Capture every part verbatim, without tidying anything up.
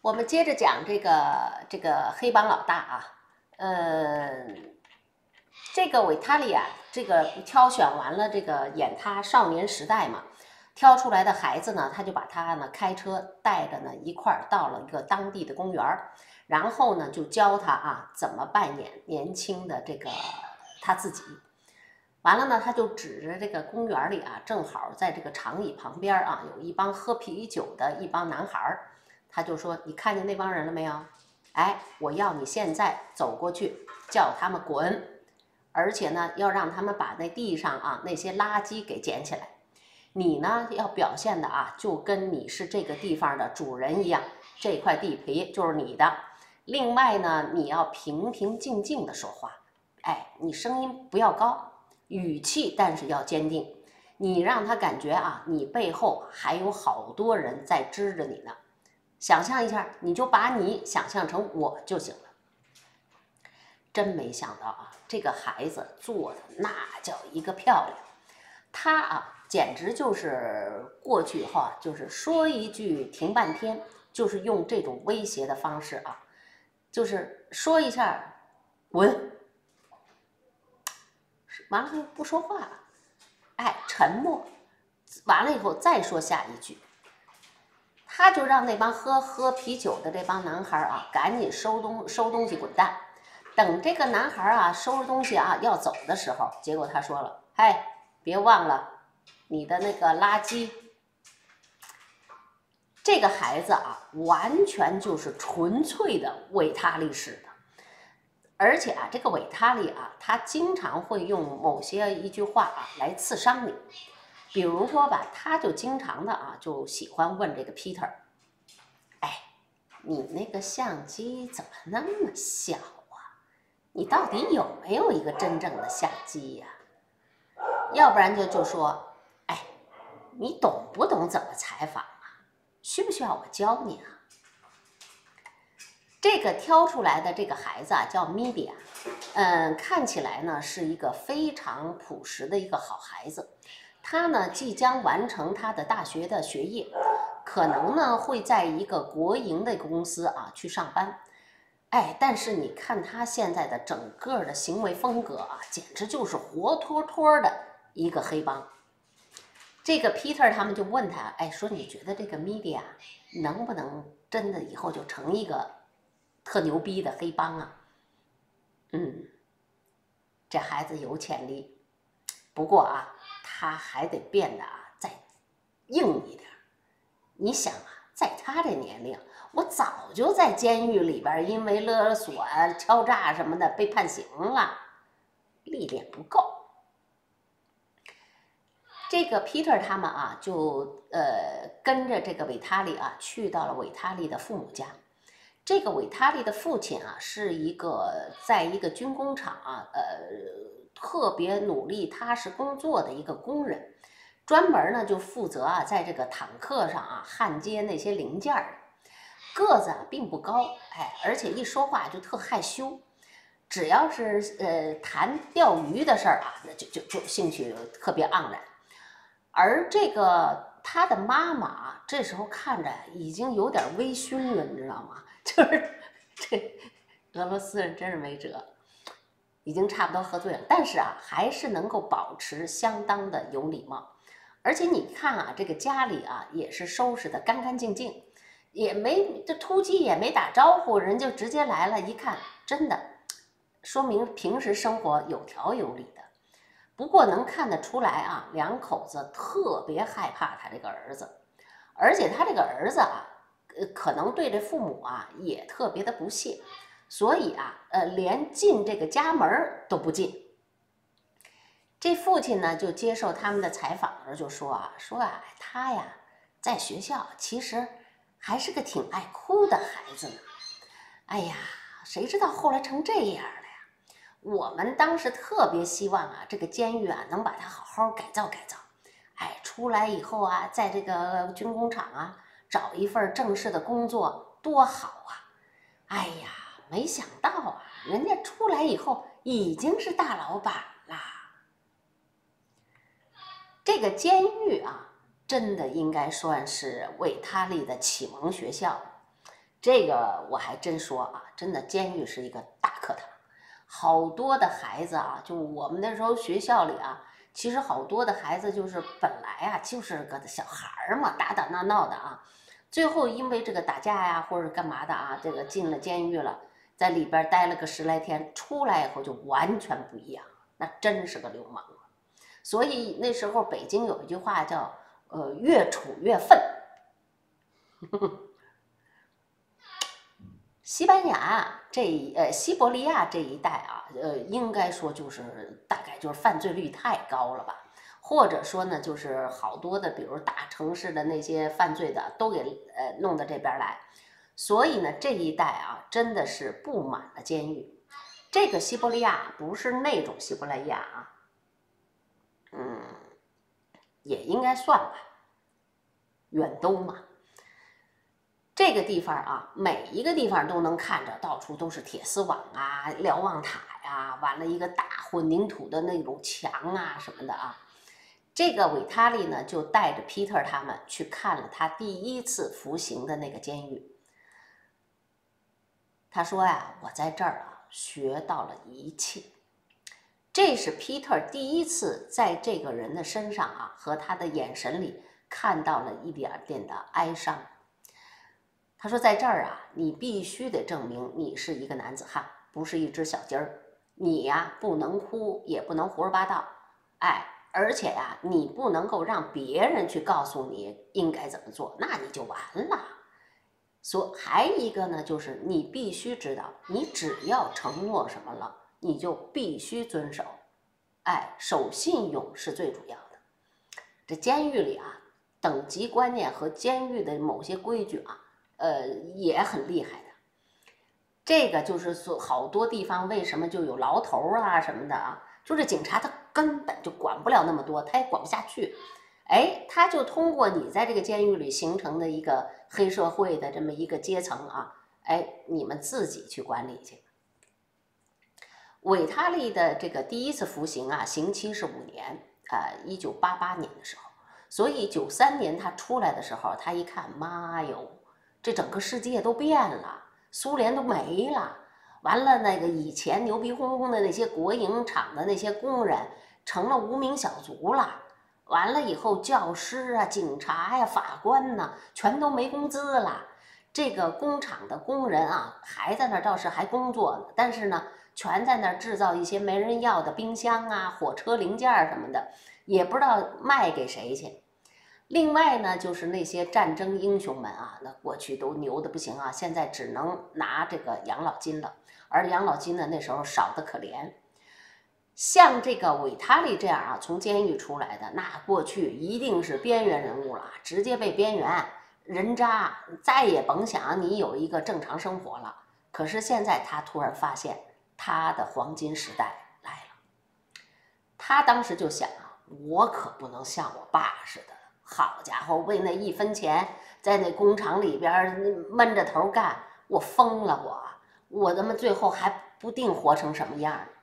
我们接着讲这个这个黑帮老大啊，呃，这个维塔利亚，这个挑选完了这个演他少年时代嘛，挑出来的孩子呢，他就把他呢开车带着呢一块儿到了一个当地的公园，然后呢就教他啊怎么扮演年轻的这个他自己。完了呢，他就指着这个公园里啊，正好在这个长椅旁边啊，有一帮喝啤酒的一帮男孩，他就说：“你看见那帮人了没有？哎，我要你现在走过去，叫他们滚，而且呢，要让他们把那地上啊那些垃圾给捡起来。你呢，要表现的啊，就跟你是这个地方的主人一样，这块地皮就是你的。另外呢，你要平平静静的说话，哎，你声音不要高。”语气但是要坚定，你让他感觉啊，你背后还有好多人在支着你呢。想象一下，你就把你想象成我就行了。真没想到啊，这个孩子做的那叫一个漂亮。他啊，简直就是过去以后啊，就是说一句停半天，就是用这种威胁的方式啊，就是说一下滚。完了不说话了，哎，沉默。完了以后再说下一句，他就让那帮喝喝啤酒的这帮男孩啊，赶紧收东收东西滚蛋。等这个男孩啊收拾东西啊要走的时候，结果他说了：“嗨，别忘了你的那个垃圾。”这个孩子啊，完全就是纯粹的维他利式的。而且啊，这个维塔利啊，他经常会用某些一句话啊来刺伤你。比如说吧，他就经常的啊，就喜欢问这个 Peter：“ 哎，你那个相机怎么那么小啊？你到底有没有一个真正的相机呀？要不然就就说，哎，你懂不懂怎么采访啊？需不需要我教你啊？”这个挑出来的这个孩子啊，叫米迪亚，嗯，看起来呢是一个非常朴实的一个好孩子。他呢即将完成他的大学的学业，可能呢会在一个国营的公司啊去上班。哎，但是你看他现在的整个的行为风格啊，简直就是活脱脱的一个黑帮。这个 Peter 他们就问他，哎，说你觉得这个米迪亚能不能真的以后就成一个特牛逼的黑帮啊？嗯，这孩子有潜力，不过啊，他还得变得啊再硬一点。你想啊，在他这年龄，我早就在监狱里边因为勒索啊、敲诈什么的被判刑了，历练不够。这个 Peter 他们啊，就呃跟着这个维塔利啊去到了维塔利的父母家。这个维塔利的父亲啊，是一个在一个军工厂啊，呃，特别努力踏实工作的一个工人，专门呢就负责啊，在这个坦克上啊焊接那些零件儿。个子啊并不高，哎，而且一说话就特害羞。只要是呃谈钓鱼的事儿啊，那就就就兴趣特别盎然。而这个他的妈妈这时候看着已经有点微醺了，你知道吗？就是这俄罗斯人真是没辙，已经差不多喝醉了，但是啊，还是能够保持相当的有礼貌。而且你看啊，这个家里啊也是收拾的干干净净，也没这突击也没打招呼，人就直接来了，一看真的说明平时生活有条有理的。不过能看得出来啊，两口子特别害怕他这个儿子，而且他这个儿子啊，呃，可能对这父母啊也特别的不屑，所以啊，呃，连进这个家门都不进。这父亲呢就接受他们的采访的时候就说啊，说啊，他呀在学校其实还是个挺爱哭的孩子呢。哎呀，谁知道后来成这样了。我们当时特别希望啊，这个监狱啊能把它好好改造改造，哎，出来以后啊，在这个军工厂啊找一份正式的工作多好啊！哎呀，没想到啊，人家出来以后已经是大老板啦。这个监狱啊，真的应该算是维塔利的启蒙学校。 这个我还真说啊，真的监狱是一个大课堂，好多的孩子啊，就我们那时候学校里啊，其实好多的孩子就是本来啊就是个小孩儿嘛，打打闹闹的啊，最后因为这个打架呀或者干嘛的啊，这个进了监狱了，在里边待了个十来天，出来以后就完全不一样，那真是个流氓啊。所以那时候北京有一句话叫呃越处越愤。西班牙这呃西伯利亚这一带啊，呃应该说就是大概就是犯罪率太高了吧，或者说呢就是好多的比如大城市的那些犯罪的都给呃弄到这边来，所以呢这一带啊真的是布满了监狱。这个西伯利亚不是那种西伯利亚啊，嗯，也应该算吧，远东嘛。这个地方啊，每一个地方都能看着，到处都是铁丝网啊、瞭望塔呀、完了一个大混凝土的那种墙啊什么的啊。这个韦塔利呢，就带着皮特他们去看了他第一次服刑的那个监狱。他说呀，我在这儿啊学到了一切。这是皮特第一次在这个人的身上啊和他的眼神里看到了一点点的哀伤。他说在这儿啊，你必须得证明你是一个男子汉，不是一只小鸡儿。你呀不能哭，也不能胡说八道，哎，而且呀，你不能够让别人去告诉你应该怎么做，那你就完了。所还一个呢，就是你必须知道，你只要承诺什么了，你就必须遵守。哎，守信用是最主要的。这监狱里啊，等级观念和监狱的某些规矩啊。呃，也很厉害的。这个就是说，好多地方为什么就有牢头啊什么的啊？就是警察他根本就管不了那么多，他也管不下去。哎，他就通过你在这个监狱里形成的一个黑社会的这么一个阶层啊，哎，你们自己去管理去。韦塔利的这个第一次服刑啊，刑期是五年，呃，一九八八年的时候，所以九三年他出来的时候，他一看，妈哟！这整个世界都变了，苏联都没了，完了那个以前牛逼哄哄的那些国营厂的那些工人成了无名小卒了，完了以后教师啊、警察呀、法官呢，全都没工资了。这个工厂的工人啊，还在那儿倒是还工作呢，但是呢，全在那儿制造一些没人要的冰箱啊、火车零件什么的，也不知道卖给谁去。另外呢，就是那些战争英雄们啊，那过去都牛的不行啊，现在只能拿这个养老金了，而养老金呢，那时候少得可怜。像这个韦塔利这样啊，从监狱出来的，那过去一定是边缘人物了，直接被边缘人渣，再也甭想你有一个正常生活了。可是现在他突然发现，他的黄金时代来了。他当时就想啊，我可不能像我爸似的。好家伙，为那一分钱，在那工厂里边闷着头干，我疯了我！我他妈最后还不定活成什么样呢。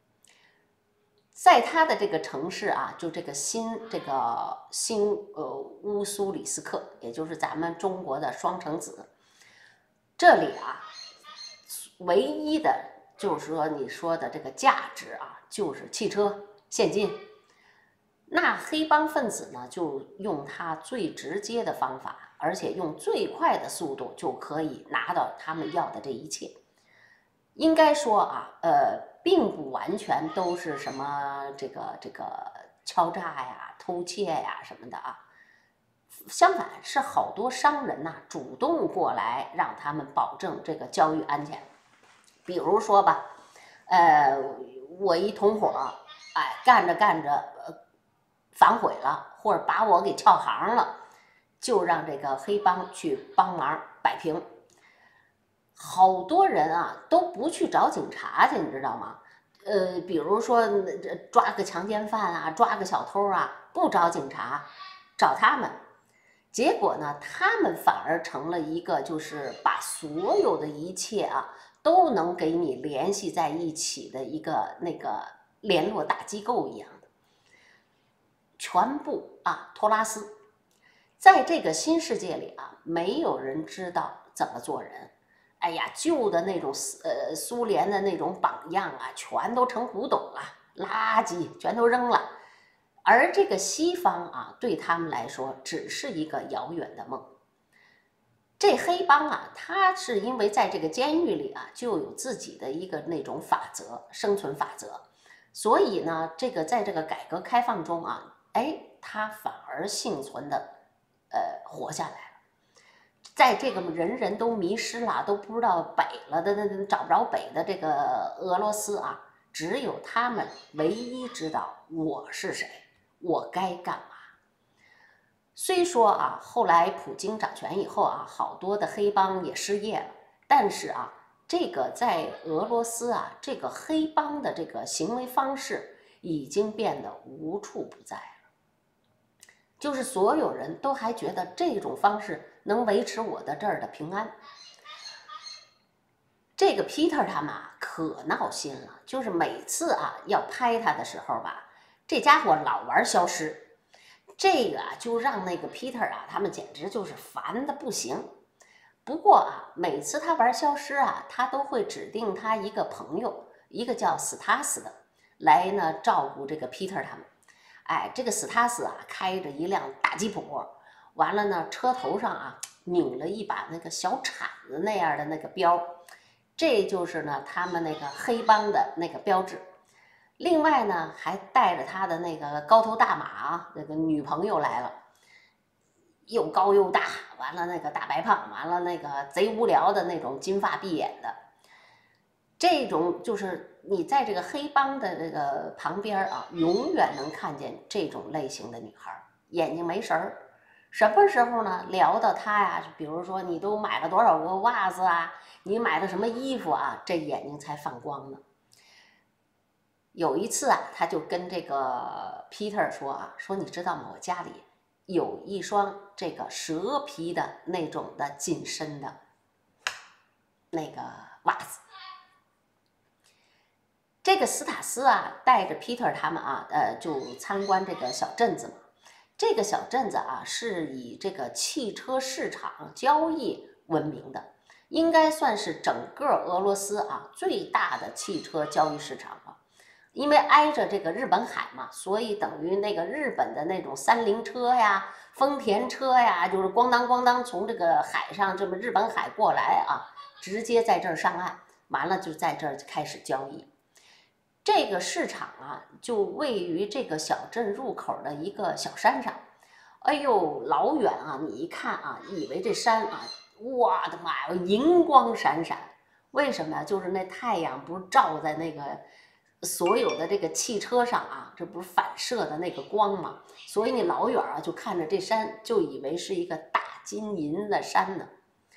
在他的这个城市啊，就这个新这个新呃乌苏里斯克，也就是咱们中国的双城子，这里啊，唯一的就是说你说的这个价值啊，就是汽车、现金。那黑帮分子呢，就用他最直接的方法，而且用最快的速度就可以拿到他们要的这一切。应该说啊，呃，并不完全都是什么这个这个敲诈呀、偷窃呀什么的啊。相反，是好多商人呐、啊、主动过来让他们保证这个交易安全。比如说吧，呃，我一同伙，哎，干着干着，呃。反悔了，或者把我给撬行了，就让这个黑帮去帮忙摆平。好多人啊都不去找警察去，你知道吗？呃，比如说抓个强奸犯啊，抓个小偷啊，不找警察，找他们。结果呢，他们反而成了一个就是把所有的一切啊都能给你联系在一起的一个那个联络大机构一样的。全部啊，托拉斯， 在这个新世界里啊，没有人知道怎么做人。哎呀，旧的那种呃苏联的那种榜样啊，全都成古董了，垃圾全都扔了。而这个西方啊，对他们来说只是一个遥远的梦。这黑帮啊，他是因为在这个监狱里啊，就有自己的一个那种法则，生存法则，所以呢，这个在这个改革开放中啊，哎，他反而幸存的，呃，活下来了。在这个人人都迷失了，都不知道北了的，那找不着北的这个俄罗斯啊，只有他们唯一知道我是谁，我该干嘛。虽说啊，后来普京掌权以后啊，好多的黑帮也失业了，但是啊，这个在俄罗斯啊，这个黑帮的这个行为方式已经变得无处不在了。就是所有人都还觉得这种方式能维持我的这儿的平安。这个 Peter 他们啊，可闹心了，就是每次啊要拍他的时候吧，这家伙老玩消失。这个啊，就让那个 Peter 啊，他们简直就是烦的不行。不过啊，每次他玩消失啊，他都会指定他一个朋友，一个叫斯塔斯的，来呢照顾这个 Peter 他们。哎，这个斯塔斯啊，开着一辆大吉普，完了呢，车头上啊拧了一把那个小铲子那样的那个标，这就是呢他们那个黑帮的那个标志。另外呢，还带着他的那个高头大马啊，那个女朋友来了，又高又大，完了那个大白胖，完了那个贼无聊的那种金发碧眼的，这种就是你在这个黑帮的这个旁边啊，永远能看见这种类型的女孩，眼睛没神儿。什么时候呢？聊到她呀，比如说你都买了多少个袜子啊，你买了什么衣服啊，这眼睛才放光呢。有一次啊，他就跟这个 Peter 说啊，说你知道吗？我家里有一双这个蛇皮的那种的紧身的那个袜子。这个斯塔斯啊，带着 Peter 他们啊，呃，就参观这个小镇子嘛。这个小镇子啊，是以这个汽车市场交易闻名的，应该算是整个俄罗斯啊最大的汽车交易市场了。因为挨着这个日本海嘛，所以等于那个日本的那种三菱车呀、丰田车呀，就是咣当咣当从这个海上这么日本海过来啊，直接在这儿上岸，完了就在这儿开始交易。这个市场啊，就位于这个小镇入口的一个小山上。哎呦，老远啊，你一看啊，以为这山啊，我的妈呀，银光闪闪。为什么呀？就是那太阳不是照在那个所有的这个汽车上啊，这不是反射的那个光嘛，所以你老远啊就看着这山，就以为是一个大金银的山呢。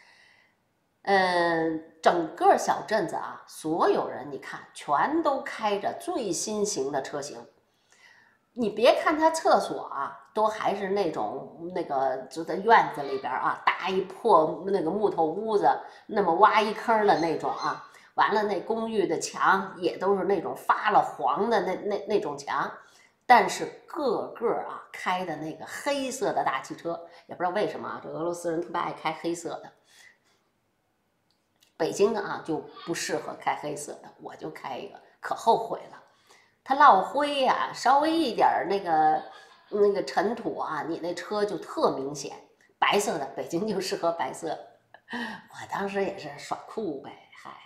嗯，整个小镇子啊，所有人你看全都开着最新型的车型。你别看它厕所啊，都还是那种那个就在院子里边啊，搭一破那个木头屋子，那么挖一坑的那种啊。完了，那公寓的墙也都是那种发了黄的那那那种墙，但是个个啊开的那个黑色的大汽车，也不知道为什么啊，这俄罗斯人特别爱开黑色的。北京啊就不适合开黑色的，我就开一个，可后悔了。它落灰呀、啊，稍微一点那个那个尘土啊，你那车就特明显。白色的，北京就适合白色。我当时也是耍酷呗。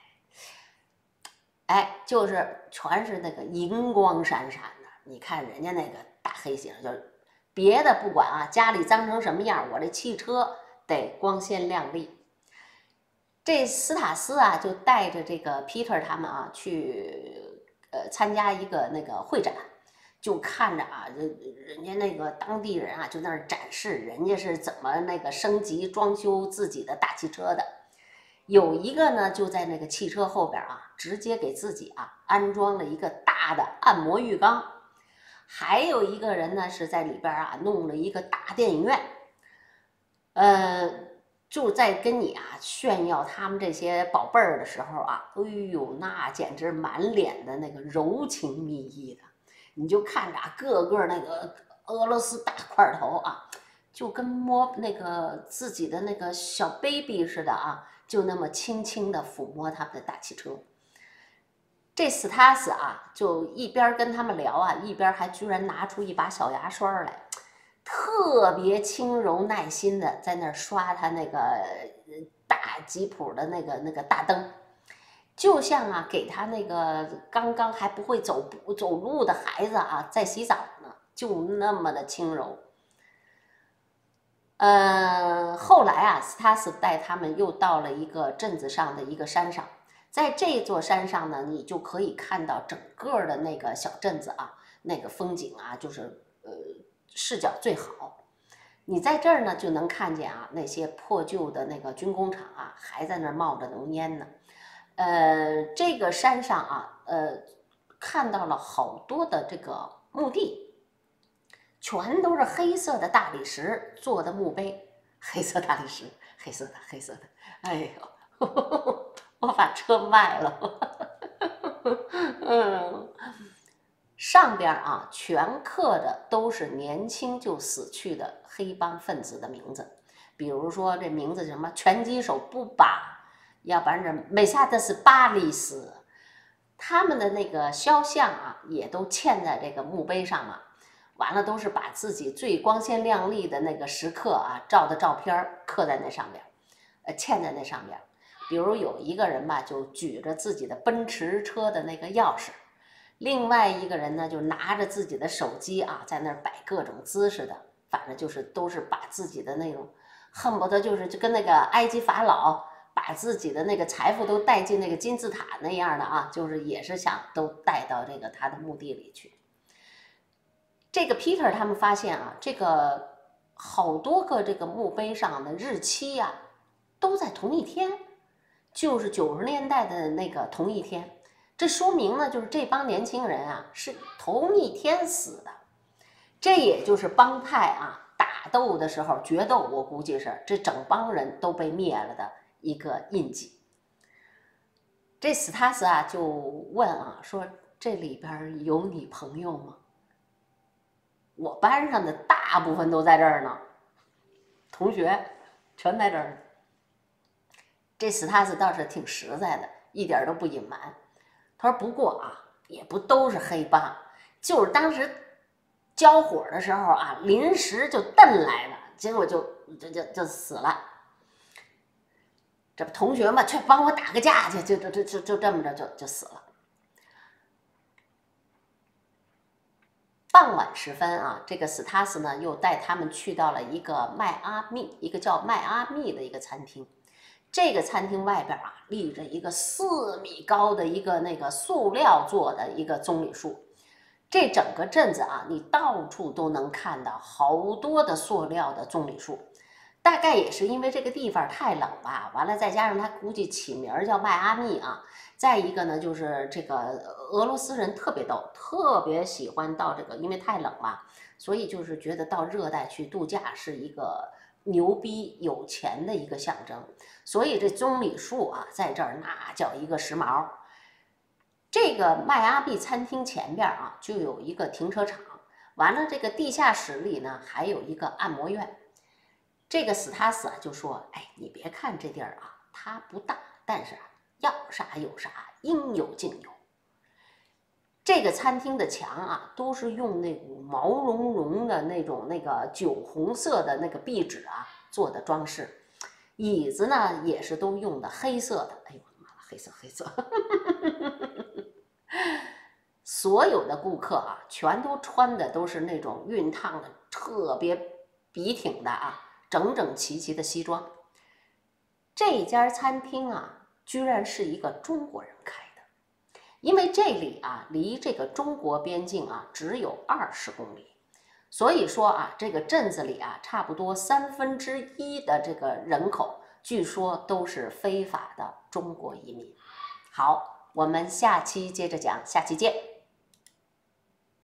哎，就是全是那个银光闪闪的，你看人家那个大黑型，就是别的不管啊，家里脏成什么样，我这汽车得光鲜亮丽。这斯塔斯啊，就带着这个 Peter 他们啊去呃参加一个那个会展，就看着啊，人人家那个当地人啊就在那儿展示人家是怎么那个升级装修自己的大汽车的。有一个呢，就在那个汽车后边啊，直接给自己啊安装了一个大的按摩浴缸，还有一个人呢是在里边啊弄了一个大电影院，呃，就在跟你啊炫耀他们这些宝贝儿的时候啊，哎呦，那简直满脸的那个柔情蜜意的，你就看着啊，个个那个俄罗斯大块头啊， 就跟摸那个自己的那个小 baby 似的啊，就那么轻轻地抚摸他们的大汽车。这斯塔斯啊，就一边跟他们聊啊，一边还居然拿出一把小牙刷来，特别轻柔耐心的在那儿刷他那个大吉普的那个那个大灯，就像啊给他那个刚刚还不会走走路的孩子啊在洗澡呢，就那么的轻柔。呃，后来啊，斯塔斯带他们又到了一个镇子上的一个山上。在这座山上呢，你就可以看到整个的那个小镇子啊，那个风景啊，就是呃视角最好。你在这儿呢，就能看见啊那些破旧的那个军工厂啊，还在那儿冒着浓烟呢。呃，这个山上啊，呃，看到了好多的这个墓地，全都是黑色的大理石做的墓碑，黑色大理石，黑色的，黑色的，哎呦。呵呵我把车卖了，嗯，上边啊全刻的都是年轻就死去的黑帮分子的名字，比如说这名字什么拳击手布巴，要不然这梅萨德斯巴利斯，他们的那个肖像啊也都嵌在这个墓碑上嘛，完了都是把自己最光鲜亮丽的那个时刻啊照的照片刻在那上边，呃，嵌在那上边。比如有一个人吧，就举着自己的奔驰车的那个钥匙，另外一个人呢，就拿着自己的手机啊，在那儿摆各种姿势的，反正就是都是把自己的那种，恨不得就是就跟那个埃及法老把自己的那个财富都带进那个金字塔那样的啊，就是也是想都带到这个他的墓地里去。这个 Peter 他们发现啊，这个好多个这个墓碑上的日期呀、啊，都在同一天。就是九十年代的那个同一天，这说明呢，就是这帮年轻人啊是同一天死的，这也就是帮派啊打斗的时候决斗，我估计是这整帮人都被灭了的一个印记。这斯塔斯啊就问啊说：“这里边有你朋友吗？”我班上的大部分都在这儿呢，同学全在这儿呢。这斯塔斯倒是挺实在的，一点都不隐瞒。他说：“不过啊，也不都是黑帮，就是当时交火的时候啊，临时就瞪来了，结果就就就就死了。这不同学们去帮我打个架去，就就就就就这么着就就死了。”傍晚时分啊，这个斯塔斯呢又带他们去到了一个迈阿密，一个叫迈阿密的一个餐厅。这个餐厅外边啊立着一个四米高的一个那个塑料做的一个棕榈树，这整个镇子啊，你到处都能看到好多的塑料的棕榈树。大概也是因为这个地方太冷吧，完了再加上他估计起名叫迈阿密啊。再一个呢，就是这个俄罗斯人特别逗，特别喜欢到这个，因为太冷嘛，所以就是觉得到热带去度假是一个牛逼有钱的一个象征。所以这棕榈树啊，在这儿那叫一个时髦。这个迈阿密餐厅前边啊，就有一个停车场，完了这个地下室里呢，还有一个按摩院。这个斯塔斯啊就说：“哎，你别看这地儿啊，它不大，但是啊，要啥有啥，应有尽有。这个餐厅的墙啊，都是用那股毛茸茸的那种那个酒红色的那个壁纸啊做的装饰。”椅子呢也是都用的黑色的，哎呦我的妈，黑色黑色。所有的顾客啊，全都穿的都是那种熨烫的特别笔挺的啊，整整齐齐的西装。这家餐厅啊，居然是一个中国人开的，因为这里啊离这个中国边境啊只有二十公里。所以说啊，这个镇子里啊，差不多三分之一的这个人口，据说都是非法的中国移民。好，我们下期接着讲，下期见。